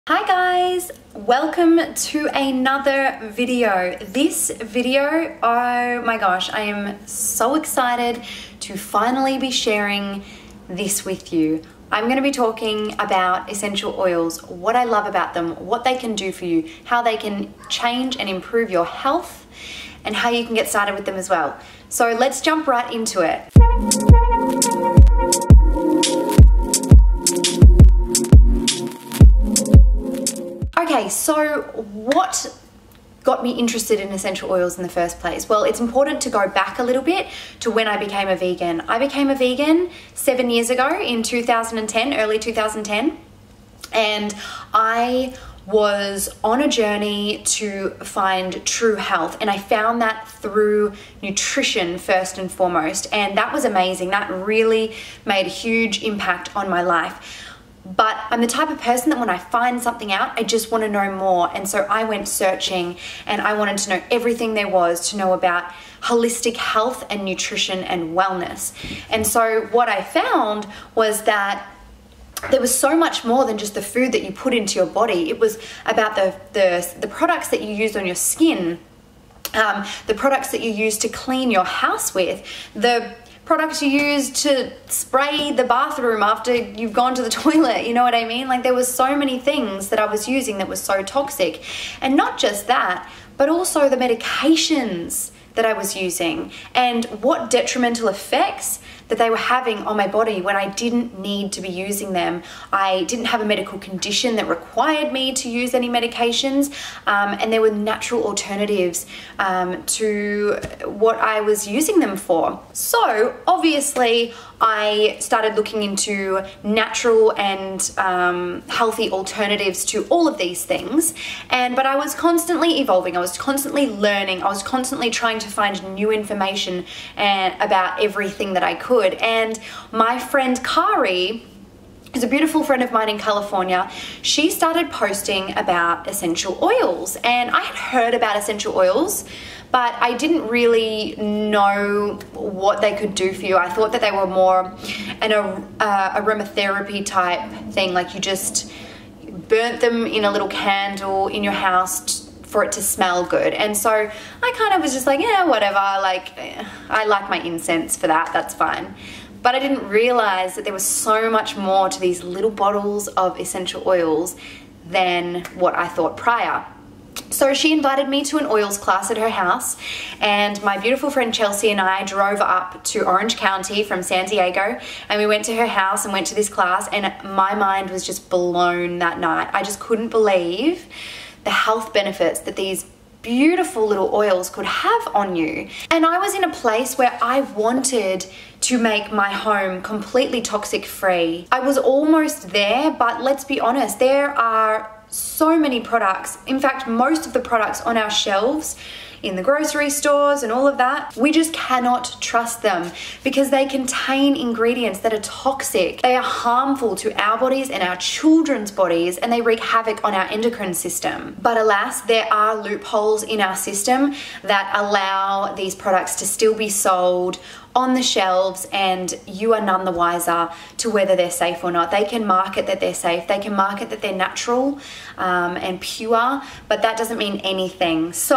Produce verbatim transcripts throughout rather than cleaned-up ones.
Hi guys, welcome to another video. This video, oh my gosh, I am so excited to finally be sharing this with you. I'm going to be talking about essential oils, what I love about them, what they can do for you, how they can change and improve your health, and how you can get started with them as well. So let's jump right into it. Okay, so what got me interested in essential oils in the first place? Well, it's important to go back a little bit to when I became a vegan. I became a vegan seven years ago in two thousand ten, early two thousand ten, and I was on a journey to find true health, and I found that through nutrition first and foremost, and that was amazing. That really made a huge impact on my life. But I'm the type of person that when I find something out, I just want to know more. And so I went searching and I wanted to know everything there was to know about holistic health and nutrition and wellness. And so what I found was that there was so much more than just the food that you put into your body. It was about the, the, the products that you use on your skin, um, the products that you use to clean your house with, the products you use to spray the bathroom after you've gone to the toilet, you know what I mean? Like, there was so many things that I was using that was so toxic. And not just that, but also the medications that I was using and what detrimental effects that they were having on my body when I didn't need to be using them. I didn't have a medical condition that required me to use any medications, um, and there were natural alternatives um, to what I was using them for. So obviously I started looking into natural and um, healthy alternatives to all of these things, and but I was constantly evolving, I was constantly learning, I was constantly trying to find new information and, about everything that I could. And my friend Kari, who's a beautiful friend of mine in California, she started posting about essential oils, and I had heard about essential oils, but I didn't really know what they could do for you. I thought that they were more an uh, aromatherapy type thing, like you just burnt them in a little candle in your house for it to smell good. And so I kind of was just like, yeah, whatever, like I like my incense for that, that's fine. But I didn't realize that there was so much more to these little bottles of essential oils than what I thought prior. So she invited me to an oils class at her house, and my beautiful friend Chelsea and I drove up to Orange County from San Diego, and we went to her house and went to this class, and my mind was just blown that night. I just couldn't believe the health benefits that these beautiful little oils could have on you. And I was in a place where I wanted to make my home completely toxic free. I was almost there, but let's be honest, there are so many products. In fact, most of the products on our shelves in the grocery stores and all of that, we just cannot trust them because they contain ingredients that are toxic. They are harmful to our bodies and our children's bodies, and they wreak havoc on our endocrine system. But alas, there are loopholes in our system that allow these products to still be sold on the shelves, and you are none the wiser to whether they're safe or not. They can market that they're safe, they can market that they're natural um, and pure, but that doesn't mean anything. So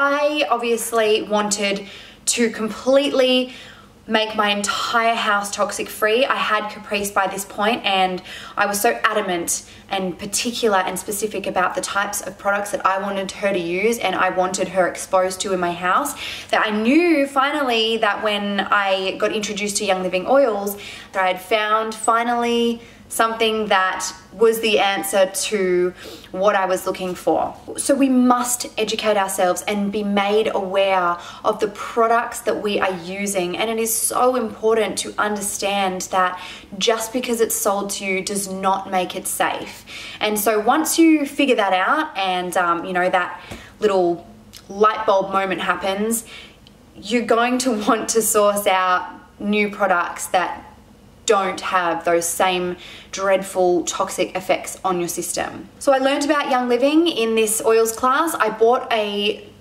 I obviously wanted to completely make my entire house toxic free. I had Caprice by this point, and I was so adamant and particular and specific about the types of products that I wanted her to use and I wanted her exposed to in my house, that I knew finally that when I got introduced to Young Living Oils, that I had found finally something that was the answer to what I was looking for. So we must educate ourselves and be made aware of the products that we are using. And it is so important to understand that just because it's sold to you does not make it safe. And so once you figure that out and um, you know, that little light bulb moment happens, you're going to want to source out new products that don't have those same dreadful toxic effects on your system. So I learned about Young Living in this oils class. I bought a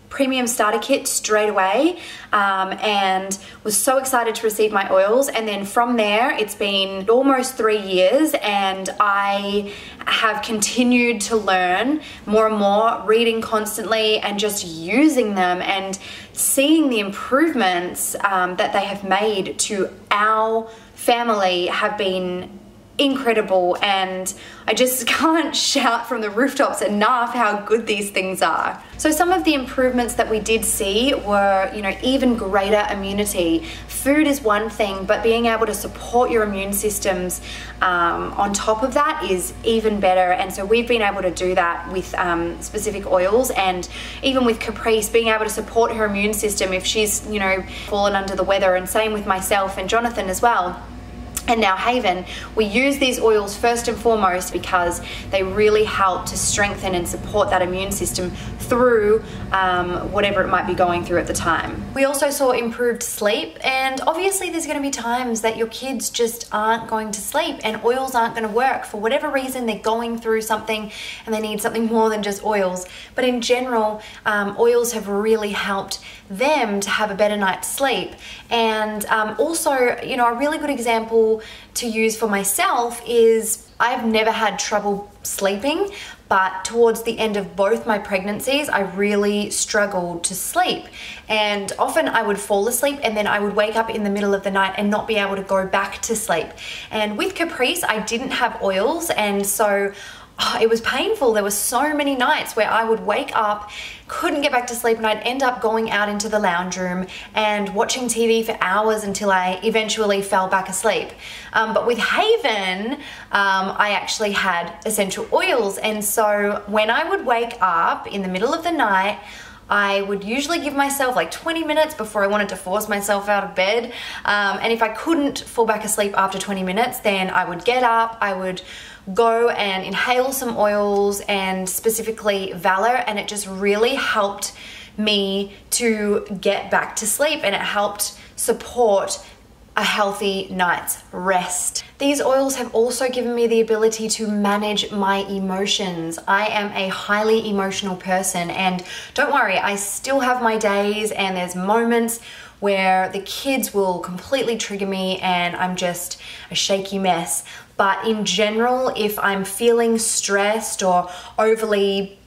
premium starter kit straight away, um, and was so excited to receive my oils. And then from there, it's been almost three years and I have continued to learn more and more, reading constantly and just using them and seeing the improvements um, that they have made to our family have been incredible, and I just can't shout from the rooftops enough how good these things are. So some of the improvements that we did see were, you know, even greater immunity. Food is one thing, but being able to support your immune systems um, on top of that is even better. And so we've been able to do that with um, specific oils, and even with Caprice, being able to support her immune system if she's, you know, fallen under the weather, and same with myself and Jonathan as well. And now Haven, we use these oils first and foremost because they really help to strengthen and support that immune system through um, whatever it might be going through at the time. We also saw improved sleep, and obviously there's going to be times that your kids just aren't going to sleep and oils aren't going to work for whatever reason. They're going through something and they need something more than just oils. But in general, um, oils have really helped them to have a better night's sleep. And um, also, you know, a really good example to use for myself is I've never had trouble sleeping, but towards the end of both my pregnancies, I really struggled to sleep. And often I would fall asleep and then I would wake up in the middle of the night and not be able to go back to sleep. And with Caprice, I didn't have oils, and so oh, it was painful. There were so many nights where I would wake up, couldn't get back to sleep, and I'd end up going out into the lounge room and watching T V for hours until I eventually fell back asleep. Um, but with Haven, um, I actually had essential oils, and so when I would wake up in the middle of the night, I would usually give myself like twenty minutes before I wanted to force myself out of bed. Um, and if I couldn't fall back asleep after twenty minutes, then I would get up, I would go and inhale some oils, and specifically Valor, and it just really helped me to get back to sleep, and it helped support a healthy night's rest. These oils have also given me the ability to manage my emotions. I am a highly emotional person, and don't worry, I still have my days and there's moments where the kids will completely trigger me and I'm just a shaky mess. But in general, if I'm feeling stressed or overly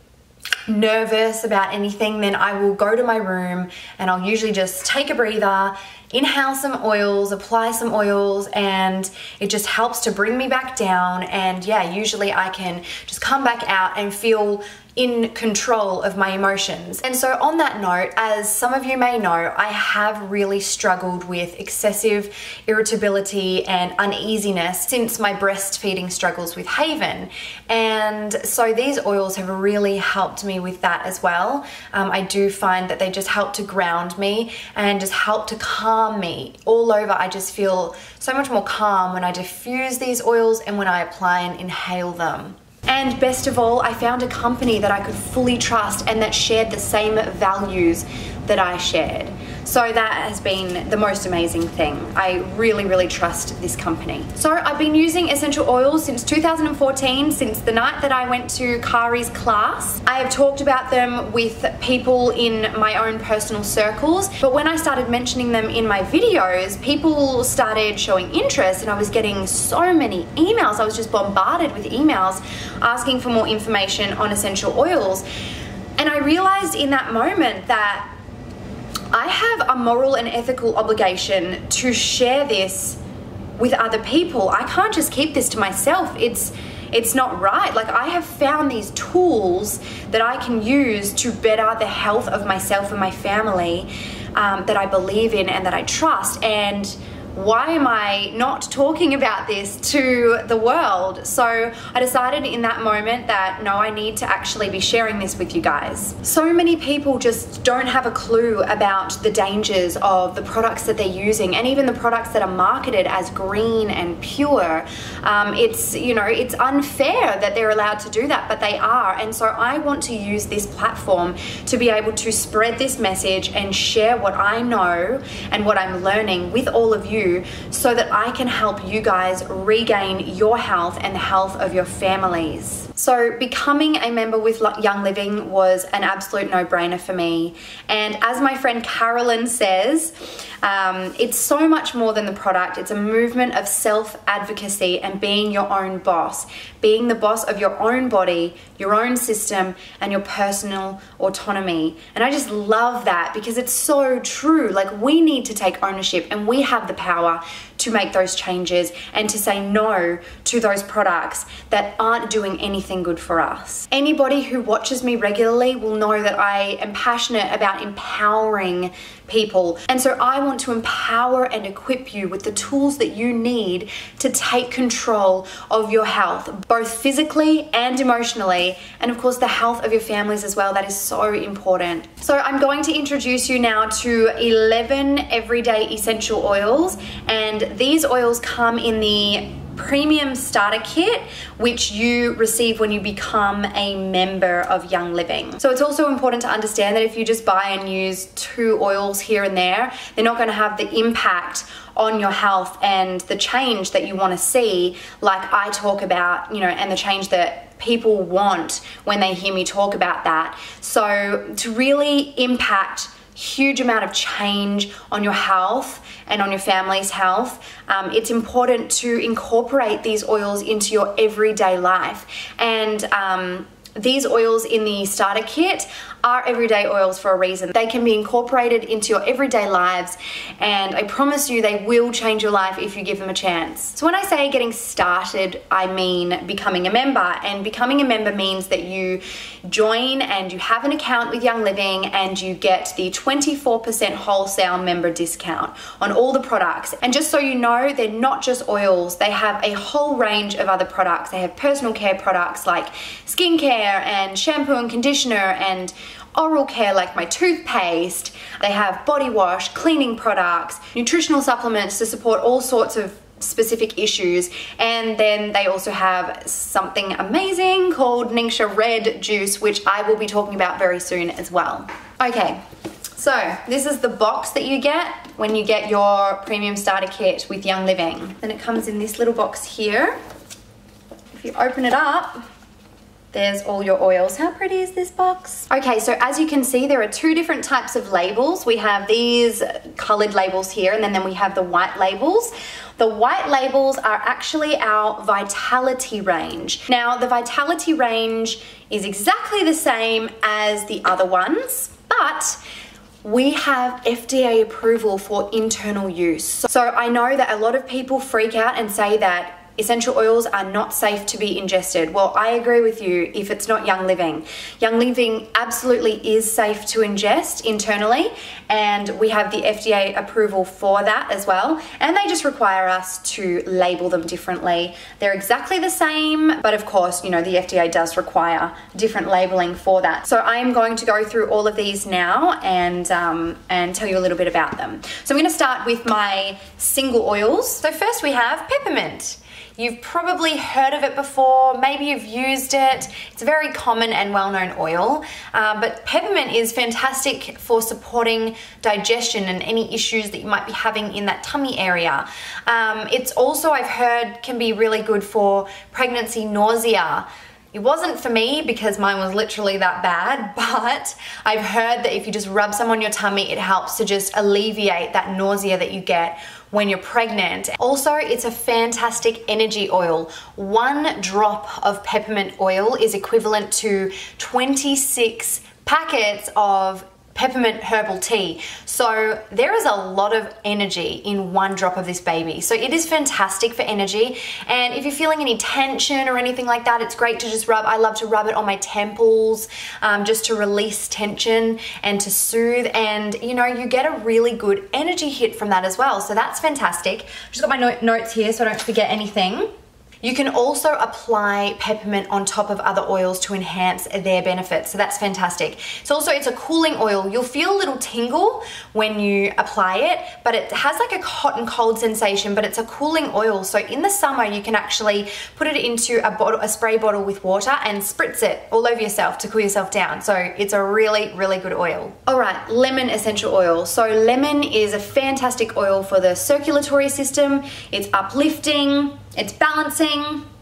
nervous about anything, then I will go to my room and I'll usually just take a breather, inhale some oils, apply some oils, and it just helps to bring me back down. And yeah, usually I can just come back out and feel in control of my emotions. And so on that note, as some of you may know, I have really struggled with excessive irritability and uneasiness since my breastfeeding struggles with Haven. And so these oils have really helped me with that as well. Um, I do find that they just help to ground me and just help to calm me. All over, I just feel so much more calm when I diffuse these oils and when I apply and inhale them. And best of all, I found a company that I could fully trust and that shared the same values that I shared. So that has been the most amazing thing. I really, really trust this company. So I've been using essential oils since two thousand fourteen, since the night that I went to Kari's class. I have talked about them with people in my own personal circles, but when I started mentioning them in my videos, people started showing interest and I was getting so many emails. I was just bombarded with emails asking for more information on essential oils. And I realized in that moment that I have a moral and ethical obligation to share this with other people. I can't just keep this to myself. It's it's not right. Like, I have found these tools that I can use to better the health of myself and my family, um, that I believe in and that I trust. And why am I not talking about this to the world? So I decided in that moment that no, I need to actually be sharing this with you guys. So many people just don't have a clue about the dangers of the products that they're using, and even the products that are marketed as green and pure. Um, it's, you know, it's unfair that they're allowed to do that, but they are. And so I want to use this platform to be able to spread this message and share what I know and what I'm learning with all of you, so that I can help you guys regain your health and the health of your families. So becoming a member with Young Living was an absolute no-brainer for me. And as my friend Carolyn says, um, it's so much more than the product. It's a movement of self-advocacy and being your own boss, being the boss of your own body, your own system, and your personal autonomy. And I just love that because it's so true. Like, we need to take ownership, and we have the power to make those changes and to say no to those products that aren't doing anything good for us. Anybody who watches me regularly will know that I am passionate about empowering people. And so I want to empower and equip you with the tools that you need to take control of your health, both physically and emotionally, and of course the health of your families as well. That is so important. So I'm going to introduce you now to eleven everyday essential oils, and these oils come in the premium starter kit, which you receive when you become a member of Young Living. So it's also important to understand that if you just buy and use two oils here and there, they're not going to have the impact on your health and the change that you want to see, like I talk about, you know, and the change that people want when they hear me talk about that. So to really impact huge amount of change on your health and on your family's health, um, it's important to incorporate these oils into your everyday life. And um, these oils in the starter kit are everyday oils for a reason. They can be incorporated into your everyday lives, and I promise you they will change your life if you give them a chance. So when I say getting started, I mean becoming a member, and becoming a member means that you join and you have an account with Young Living and you get the twenty-four percent wholesale member discount on all the products. And just so you know, they're not just oils, they have a whole range of other products. They have personal care products like skincare and shampoo and conditioner and oral care like my toothpaste. They have body wash, cleaning products, nutritional supplements to support all sorts of specific issues. And then they also have something amazing called Ningxia Red Juice, which I will be talking about very soon as well. Okay, so this is the box that you get when you get your premium starter kit with Young Living. Then it comes in this little box here. If you open it up, there's all your oils. How pretty is this box? Okay, so as you can see, there are two different types of labels. We have these colored labels here, and then, then we have the white labels. The white labels are actually our Vitality range. Now, the Vitality range is exactly the same as the other ones, but we have F D A approval for internal use. So I know that a lot of people freak out and say that essential oils are not safe to be ingested. Well, I agree with you if it's not Young Living. Young Living absolutely is safe to ingest internally, and we have the F D A approval for that as well. And they just require us to label them differently. They're exactly the same, but of course, you know, the F D A does require different labeling for that. So I am going to go through all of these now and, um, and tell you a little bit about them. So I'm gonna start with my single oils. So first we have peppermint. You've probably heard of it before, maybe you've used it. It's a very common and well-known oil, uh, but peppermint is fantastic for supporting digestion and any issues that you might be having in that tummy area. Um, it's also, I've heard, can be really good for pregnancy nausea. It wasn't for me because mine was literally that bad, but I've heard that if you just rub some on your tummy, it helps to just alleviate that nausea that you get when you're pregnant. Also, it's a fantastic energy oil. One drop of peppermint oil is equivalent to twenty-six packets of peppermint herbal tea. So there is a lot of energy in one drop of this baby. So it is fantastic for energy. And if you're feeling any tension or anything like that, it's great to just rub. I love to rub it on my temples um, just to release tension and to soothe. And you know, you get a really good energy hit from that as well. So that's fantastic. Just got my no- notes here so I don't forget anything. You can also apply peppermint on top of other oils to enhance their benefits, so that's fantastic. So also, it's a cooling oil. You'll feel a little tingle when you apply it, but it has like a hot and cold sensation, but it's a cooling oil. So in the summer, you can actually put it into a bottle, a spray bottle with water and spritz it all over yourself to cool yourself down. So it's a really, really good oil. All right, lemon essential oil. So lemon is a fantastic oil for the circulatory system. It's uplifting. It's balancing,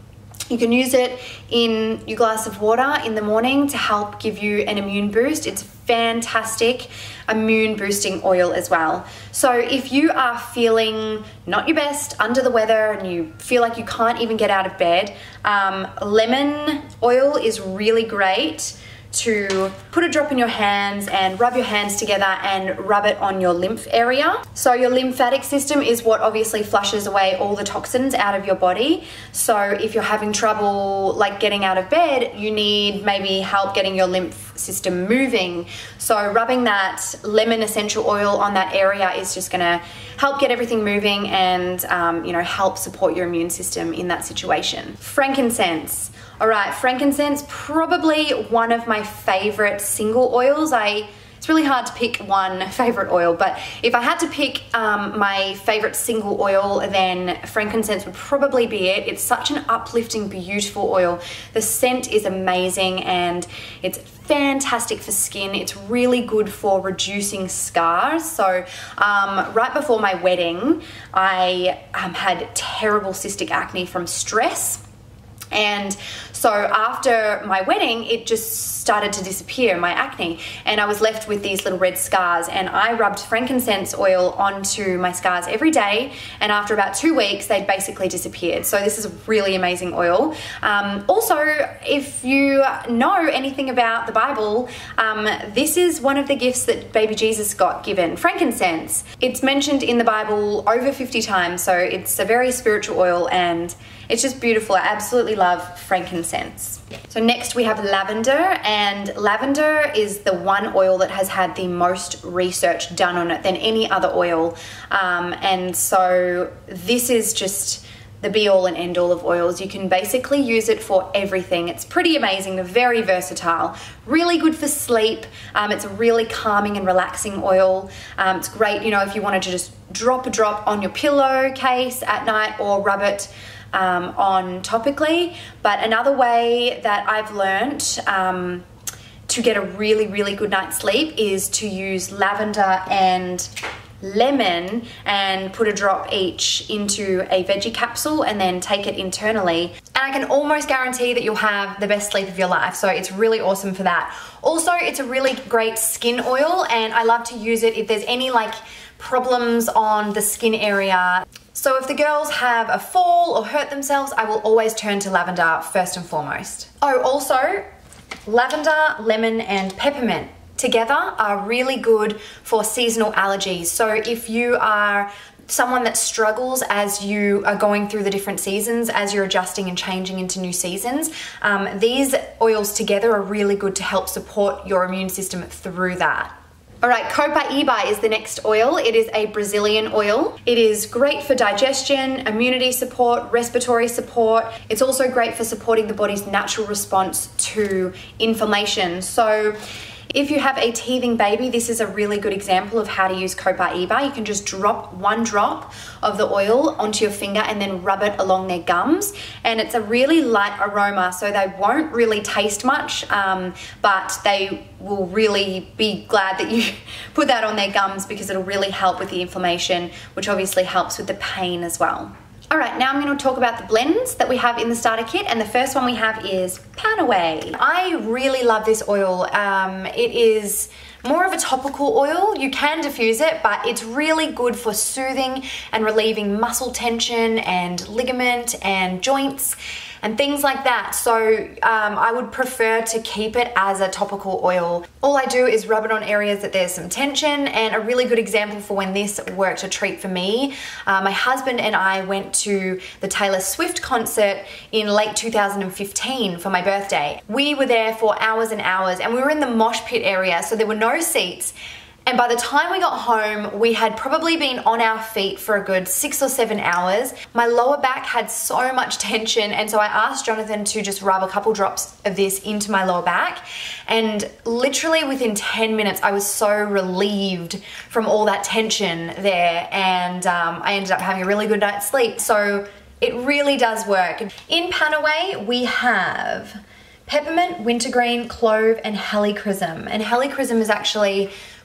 You can use it in your glass of water in the morning to help give you an immune boost. It's fantastic immune boosting oil as well. So if you are feeling not your best, under the weather, and you feel like you can't even get out of bed, um, lemon oil is really great to put a drop in your hands and rub your hands together and rub it on your lymph area. So your lymphatic system is what obviously flushes away all the toxins out of your body. So if you're having trouble like getting out of bed, you need maybe help getting your lymph system moving. So rubbing that lemon essential oil on that area is just gonna help get everything moving and um, you know, help support your immune system in that situation. Frankincense. All right, frankincense, probably one of my favorite single oils. I, it's really hard to pick one favorite oil, but if I had to pick um, my favorite single oil, then frankincense would probably be it. It's such an uplifting, beautiful oil. The scent is amazing and it's fantastic for skin. It's really good for reducing scars. So um, right before my wedding, I um, had terrible cystic acne from stress. And so after my wedding, it just started to disappear, my acne, and I was left with these little red scars, and I rubbed frankincense oil onto my scars every day, and after about two weeks, they'd basically disappeared. So this is a really amazing oil. Um, also, if you know anything about the Bible, um, this is one of the gifts that baby Jesus got given, frankincense. It's mentioned in the Bible over fifty times, so it's a very spiritual oil, and it's just beautiful. I absolutely love frankincense. So next we have lavender, and lavender is the one oil that has had the most research done on it than any other oil. Um, and so this is just the be all and end all of oils. You can basically use it for everything. It's pretty amazing, very versatile, really good for sleep. Um, it's a really calming and relaxing oil. Um, it's great, you know, if you wanted to just drop a drop on your pillowcase at night or rub it Um, on topically. But another way that I've learnt um, to get a really, really good night's sleep is to use lavender and lemon and put a drop each into a veggie capsule and then take it internally. And I can almost guarantee that you'll have the best sleep of your life. So it's really awesome for that. Also, it's a really great skin oil, and I love to use it if there's any like problems on the skin area. So if the girls have a fall or hurt themselves, I will always turn to lavender first and foremost. Oh, also, lavender, lemon, and peppermint together are really good for seasonal allergies. So if you are someone that struggles as you are going through the different seasons, as you're adjusting and changing into new seasons, um, these oils together are really good to help support your immune system through that. All right, Copaiba is the next oil. It is a Brazilian oil. It is great for digestion, immunity support, respiratory support. It's also great for supporting the body's natural response to inflammation. So if you have a teething baby, this is a really good example of how to use Copaiba. You can just drop one drop of the oil onto your finger and then rub it along their gums. And it's a really light aroma, so they won't really taste much, um, but they will really be glad that you put that on their gums because it'll really help with the inflammation, which obviously helps with the pain as well. All right, now I'm going to talk about the blends that we have in the starter kit, and the first one we have is Panaway. I really love this oil. Um, it is more of a topical oil. You can diffuse it, but it's really good for soothing and relieving muscle tension and ligament and joints and things like that. So um, I would prefer to keep it as a topical oil. All I do is rub it on areas that there's some tension, and a really good example for when this worked a treat for me, uh, my husband and I went to the Taylor Swift concert in late two thousand fifteen for my birthday. We were there for hours and hours, and we were in the mosh pit area, so there were no seats. And by the time we got home, we had probably been on our feet for a good six or seven hours. My lower back had so much tension, and so I asked Jonathan to just rub a couple drops of this into my lower back. And literally within ten minutes, I was so relieved from all that tension there, and um, I ended up having a really good night's sleep. So it really does work. In Panaway, we have peppermint, wintergreen, clove, and helichrysum. And helichrysum is actually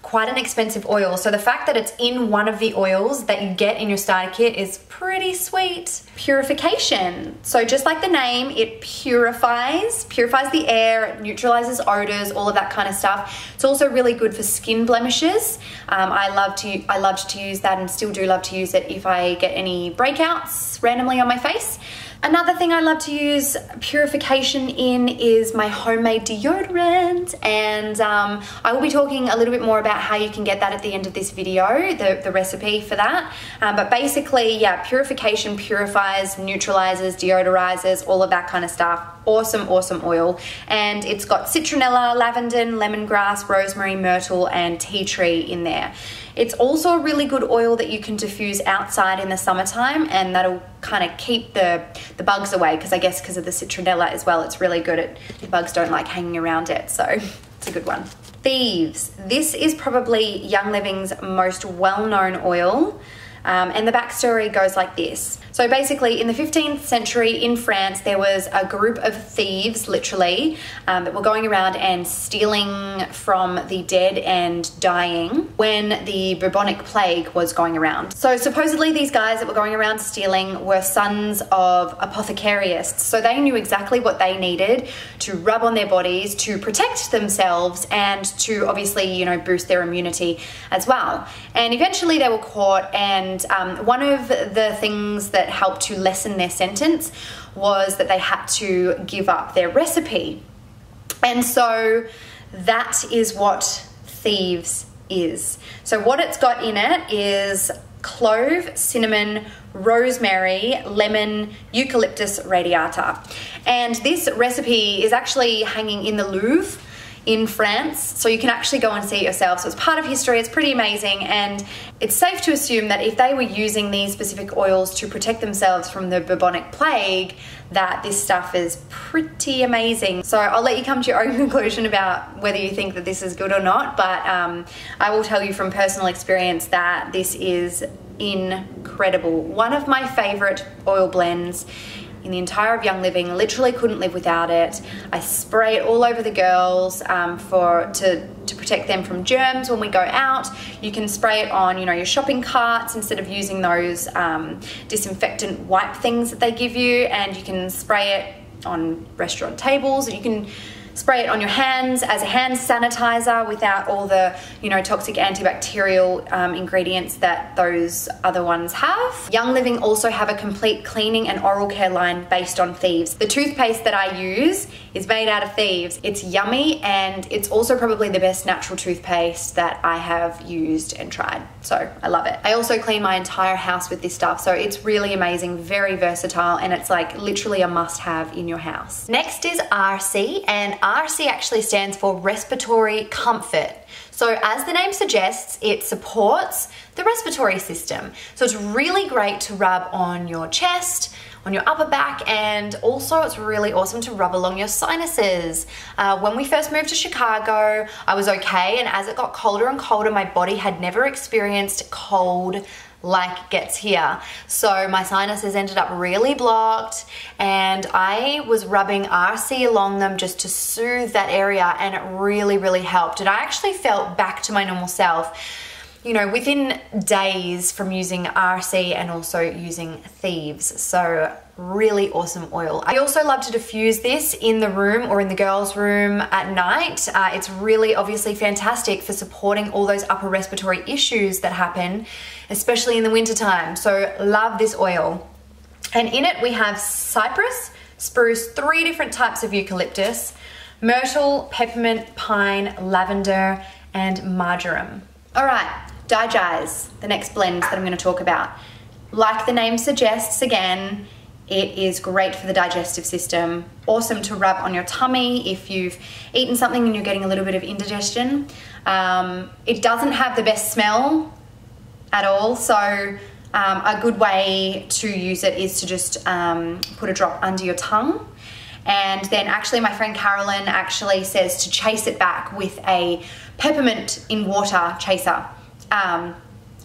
quite an expensive oil. So the fact that it's in one of the oils that you get in your starter kit is pretty sweet. Purification. So just like the name, it purifies, purifies the air, it neutralizes odors, all of that kind of stuff. It's also really good for skin blemishes. Um, I love to, I loved to use that and still do love to use it if I get any breakouts randomly on my face. Another thing I love to use purification in is my homemade deodorant, and um, I will be talking a little bit more about how you can get that at the end of this video, the, the recipe for that. Um, but basically, yeah, purification purifies, neutralizes, deodorizes, all of that kind of stuff. Awesome, awesome oil. And it's got citronella, lavender, lemongrass, rosemary, myrtle, and tea tree in there. It's also a really good oil that you can diffuse outside in the summertime, and that'll kind of keep the, the bugs away, because I guess because of the citronella as well, it's really good at, the bugs don't like hanging around it, so it's a good one. Thieves. This is probably Young Living's most well-known oil. Um, and the backstory goes like this. So basically, in the fifteenth century in France, there was a group of thieves, literally, um, that were going around and stealing from the dead and dying when the bubonic plague was going around. So supposedly these guys that were going around stealing were sons of apothecarists. So they knew exactly what they needed to rub on their bodies to protect themselves and to obviously, you know, boost their immunity as well. And eventually they were caught, and And um, one of the things that helped to lessen their sentence was that they had to give up their recipe. And so that is what Thieves is. So what it's got in it is clove, cinnamon, rosemary, lemon, eucalyptus radiata. And this recipe is actually hanging in the Louvre in France, so you can actually go and see it yourself. So it's part of history, it's pretty amazing, and it's safe to assume that if they were using these specific oils to protect themselves from the bubonic plague, that this stuff is pretty amazing. So I'll let you come to your own conclusion about whether you think that this is good or not, but um, I will tell you from personal experience that this is incredible. One of my favorite oil blends in the entire of Young Living. Literally couldn't live without it. I spray it all over the girls um, for to, to protect them from germs when we go out. You can spray it on, you know, your shopping carts instead of using those um, disinfectant wipe things that they give you, and you can spray it on restaurant tables. You can spray it on your hands as a hand sanitizer without all the, you know, toxic antibacterial um, ingredients that those other ones have. Young Living also have a complete cleaning and oral care line based on Thieves. The toothpaste that I use is made out of Thieves. It's yummy, and it's also probably the best natural toothpaste that I have used and tried. So I love it. I also clean my entire house with this stuff, so it's really amazing, very versatile, and it's like literally a must-have in your house. Next is R C, and R C actually stands for respiratory comfort. So as the name suggests, it supports the respiratory system. So it's really great to rub on your chest, on your upper back, and also it's really awesome to rub along your sinuses. Uh, when we first moved to Chicago, I was okay, and as it got colder and colder, my body had never experienced cold like gets here. So my sinuses ended up really blocked, and I was rubbing R C along them just to soothe that area, and it really, really helped. And I actually felt back to my normal self, you know, within days from using R C and also using Thieves. So really awesome oil. I also love to diffuse this in the room or in the girls' room at night. Uh, it's really obviously fantastic for supporting all those upper respiratory issues that happen, especially in the wintertime. So love this oil. And in it we have cypress, spruce, three different types of eucalyptus, myrtle, peppermint, pine, lavender, and marjoram. All right, Digize, the next blend that I'm going to talk about. Like the name suggests, again, it is great for the digestive system. Awesome to rub on your tummy if you've eaten something and you're getting a little bit of indigestion. Um, it doesn't have the best smell at all, so um, a good way to use it is to just um, put a drop under your tongue. And then actually my friend Carolyn actually says to chase it back with a peppermint in water chaser. Um,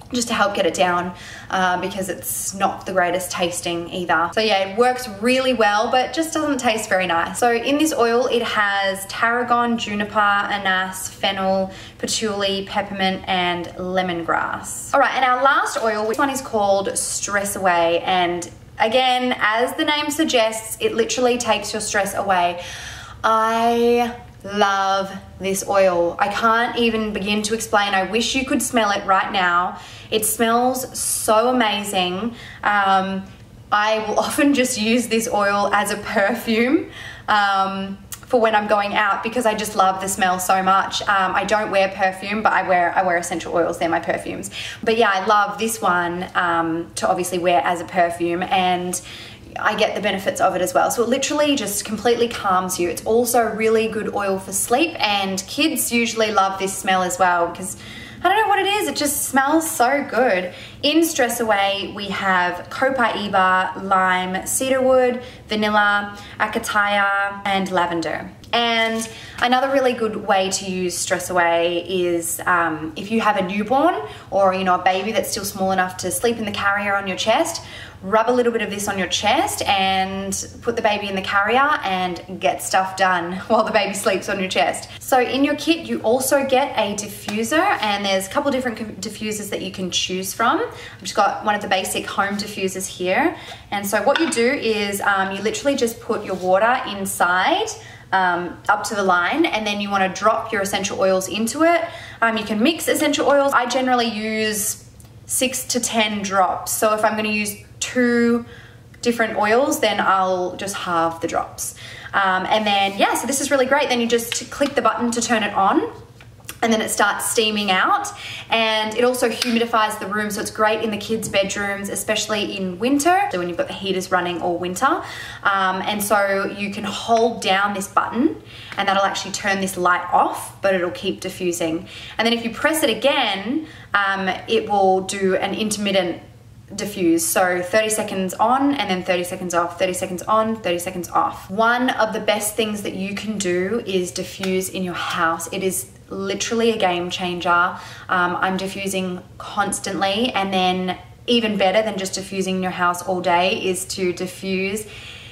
just to help get it down uh, because it's not the greatest tasting either. So yeah, it works really well, but just doesn't taste very nice. So in this oil, it has tarragon, juniper, anise, fennel, patchouli, peppermint, and lemongrass. All right, and our last oil, which one is called Stress Away. And again, as the name suggests, it literally takes your stress away. I love this oil. I can't even begin to explain. I wish you could smell it right now. It smells so amazing. Um, I will often just use this oil as a perfume um, for when I'm going out because I just love the smell so much. Um, I don't wear perfume, but I wear I wear essential oils. They're my perfumes. But yeah, I love this one um, to obviously wear as a perfume, and I get the benefits of it as well. So it literally just completely calms you. It's also a really good oil for sleep, and kids usually love this smell as well because I don't know what it is, it just smells so good. In Stress Away, we have copaiba, lime, cedarwood, vanilla, akataya, and lavender. And another really good way to use Stress Away is um, if you have a newborn or you know a baby that's still small enough to sleep in the carrier on your chest, rub a little bit of this on your chest and put the baby in the carrier and get stuff done while the baby sleeps on your chest. So in your kit, you also get a diffuser, and there's a couple different diffusers that you can choose from. I've just got one of the basic home diffusers here. And so what you do is um, you literally just put your water inside Um, up to the line, and then you want to drop your essential oils into it. Um, you can mix essential oils. I generally use six to ten drops. So if I'm going to use two different oils, then I'll just halve the drops. Um, and then, yeah, so this is really great. Then you just click the button to turn it on, and then it starts steaming out, and it also humidifies the room, so it's great in the kids' bedrooms, especially in winter, so when you've got the heaters running all winter. Um, and so you can hold down this button and that'll actually turn this light off, but it'll keep diffusing. And then if you press it again, um, it will do an intermittent diffuse, so thirty seconds on and then thirty seconds off, thirty seconds on, thirty seconds off. One of the best things that you can do is diffuse in your house. It is literally a game changer. Um, I'm diffusing constantly, and then even better than just diffusing in your house all day is to diffuse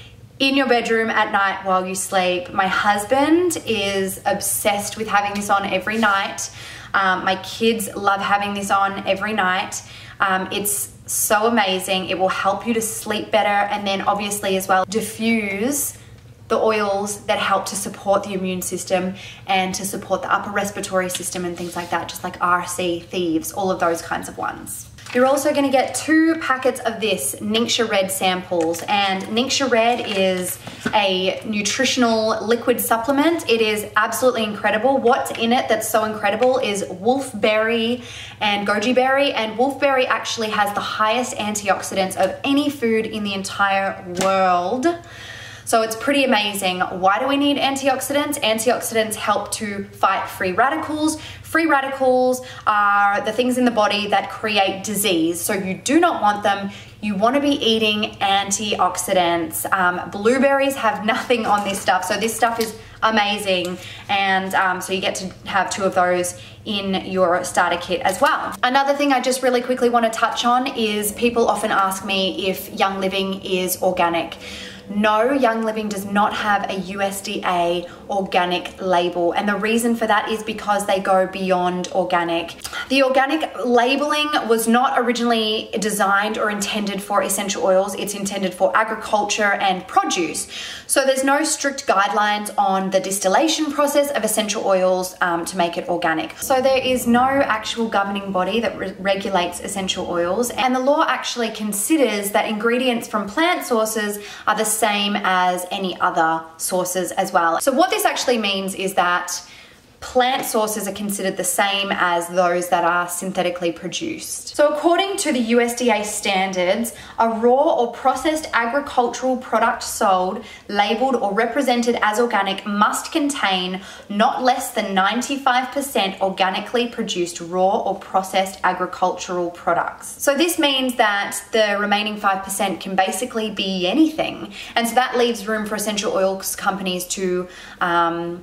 in your bedroom at night while you sleep. My husband is obsessed with having this on every night. Um, my kids love having this on every night. Um, it's so amazing. It will help you to sleep better, and then obviously as well diffuse the oils that help to support the immune system and to support the upper respiratory system and things like that, just like R C, thieves, all of those kinds of ones. You're also going to get two packets of this Ningxia Red samples, and Ningxia Red is a nutritional liquid supplement. It is absolutely incredible. What's in it that's so incredible is wolfberry and goji berry, and wolfberry actually has the highest antioxidants of any food in the entire world. So it's pretty amazing. Why do we need antioxidants? Antioxidants help to fight free radicals. Free radicals are the things in the body that create disease. So you do not want them. You want to be eating antioxidants. Um, blueberries have nothing on this stuff. So this stuff is amazing. And um, so you get to have two of those in your starter kit as well. Another thing I just really quickly want to touch on is people often ask me if Young Living is organic. No, Young Living does not have a U S D A organic label, and the reason for that is because they go beyond organic. The organic labeling was not originally designed or intended for essential oils. It's intended for agriculture and produce. So there's no strict guidelines on the distillation process of essential oils um, to make it organic. So there is no actual governing body that re regulates essential oils, and the law actually considers that ingredients from plant sources are the same as any other sources as well. So what this actually means is that plant sources are considered the same as those that are synthetically produced. So according to the U S D A standards, a raw or processed agricultural product sold, labeled or represented as organic must contain not less than ninety-five percent organically produced raw or processed agricultural products. So this means that the remaining five percent can basically be anything. And so that leaves room for essential oils companies to um,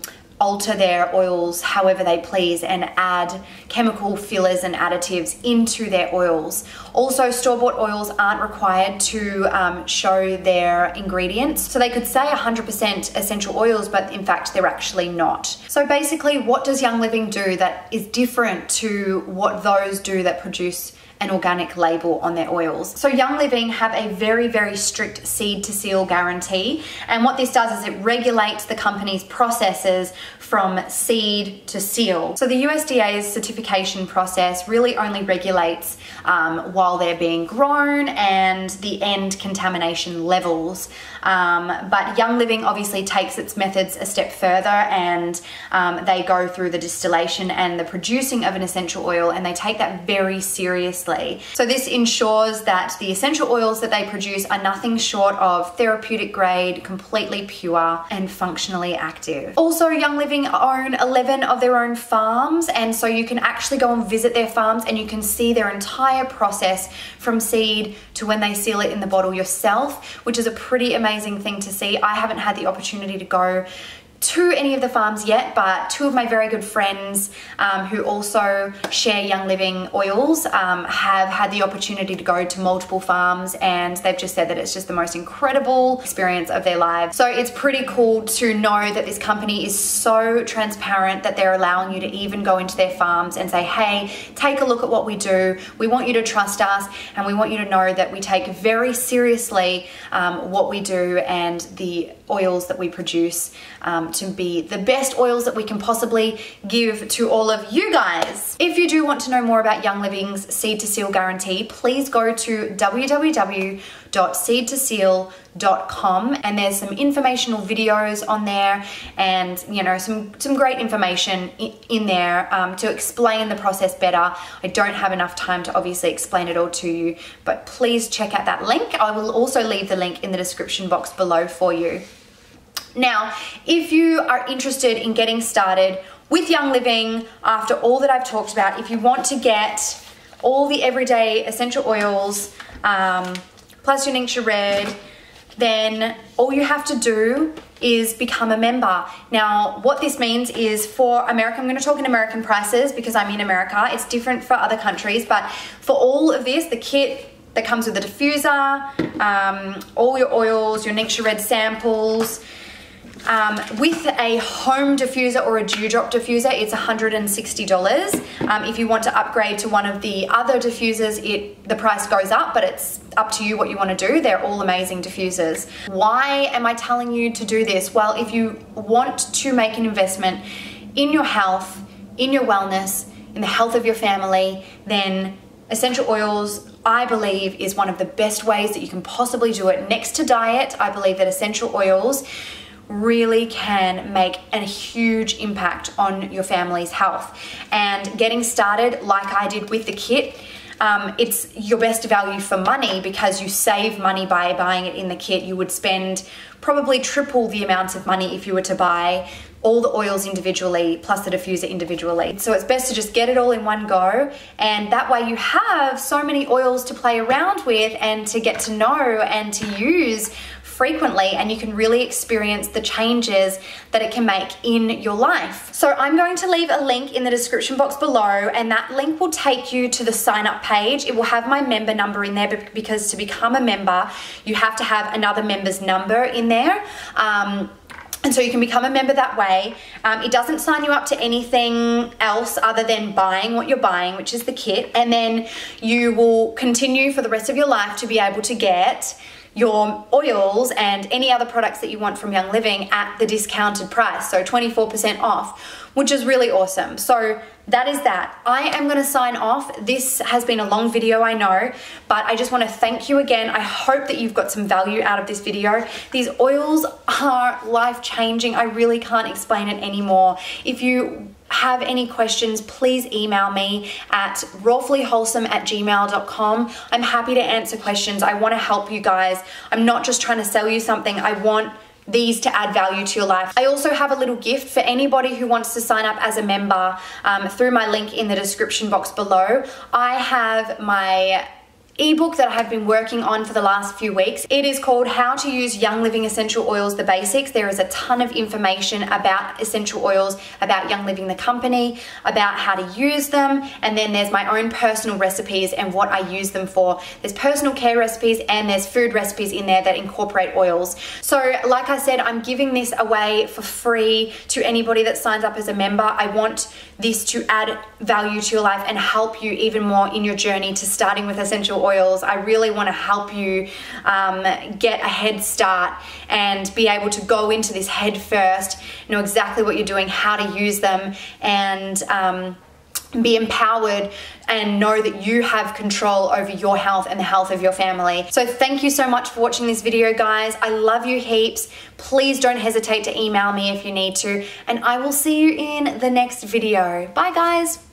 alter their oils however they please and add chemical fillers and additives into their oils. Also, store-bought oils aren't required to um, show their ingredients. So they could say one hundred percent essential oils, but in fact, they're actually not. So basically, what does Young Living do that is different to what those do that produce an organic label on their oils? So Young Living have a very, very strict seed to seal guarantee. And what this does is it regulates the company's processes from seed to seal. So the U S D A's certification process really only regulates um, while they're being grown and the end contamination levels. Um, but Young Living obviously takes its methods a step further, and um, they go through the distillation and the producing of an essential oil, and they take that very seriously. So this ensures that the essential oils that they produce are nothing short of therapeutic grade, completely pure and functionally active. Also, Young Living own eleven of their own farms, and so you can actually go and visit their farms and you can see their entire process from seed to when they seal it in the bottle yourself, which is a pretty amazing thing to see. I haven't had the opportunity to go to any of the farms yet, but two of my very good friends um, who also share Young Living oils um, have had the opportunity to go to multiple farms, and they've just said that it's just the most incredible experience of their lives. So it's pretty cool to know that this company is so transparent that they're allowing you to even go into their farms and say, hey, take a look at what we do. We want you to trust us, and we want you to know that we take very seriously um, what we do and the oils that we produce um, to be the best oils that we can possibly give to all of you guys. If you do want to know more about Young Living's Seed to Seal guarantee, please go to w w w dot seed to seal dot com, and there's some informational videos on there, and you know, some some great information in, in there um, to explain the process better. I don't have enough time to obviously explain it all to you, but please check out that link. I will also leave the link in the description box below for you. Now, if you are interested in getting started with Young Living after all that I've talked about, if you want to get all the everyday essential oils, um, plus your Ningxia Red, then all you have to do is become a member. Now, what this means is for America, I'm going to talk in American prices because I'm in America. It's different for other countries, but for all of this, the kit that comes with the diffuser, um, all your oils, your Ningxia Red samples, Um, with a home diffuser or a dewdrop diffuser, it's one hundred sixty dollars. Um, if you want to upgrade to one of the other diffusers, it the price goes up, but it's up to you what you want to do. They're all amazing diffusers. Why am I telling you to do this? Well, if you want to make an investment in your health, in your wellness, in the health of your family, then essential oils, I believe, is one of the best ways that you can possibly do it. Next to diet, I believe that essential oils really can make a huge impact on your family's health. And getting started like I did with the kit, um, it's your best value for money because you save money by buying it in the kit. You would spend probably triple the amount of money if you were to buy all the oils individually plus the diffuser individually. So it's best to just get it all in one go, and that way you have so many oils to play around with and to get to know and to use frequently, and you can really experience the changes that it can make in your life. So I'm going to leave a link in the description box below, and that link will take you to the sign up page. It will have my member number in there because to become a member, you have to have another member's number in there. Um, And so you can become a member that way. Um, it doesn't sign you up to anything else other than buying what you're buying, which is the kit. And then you will continue for the rest of your life to be able to get your oils and any other products that you want from Young Living at the discounted price, so twenty-four percent off, which is really awesome. So that is that. I am going to sign off. This has been a long video, I know, but I just want to thank you again. I hope that you've got some value out of this video. These oils are life-changing. I really can't explain it anymore. If you have any questions, please email me at rawfullywholesome at gmail dot com. I'm happy to answer questions. I want to help you guys. I'm not just trying to sell you something. I want these to add value to your life. I also have a little gift for anybody who wants to sign up as a member um, through my link in the description box below. I have my ebook that I have been working on for the last few weeks. It is called How to Use Young Living Essential Oils, the Basics. There is a ton of information about essential oils, about Young Living the company, about how to use them, and then there's my own personal recipes and what I use them for. There's personal care recipes and there's food recipes in there that incorporate oils. So like I said, I'm giving this away for free to anybody that signs up as a member. I want this to add value to your life and help you even more in your journey to starting with essential oils. I really want to help you um, get a head start and be able to go into this head first, know exactly what you're doing, how to use them, and um, be empowered and know that you have control over your health and the health of your family. So thank you so much for watching this video, guys. I love you heaps. Please don't hesitate to email me if you need to, and I will see you in the next video. Bye, guys.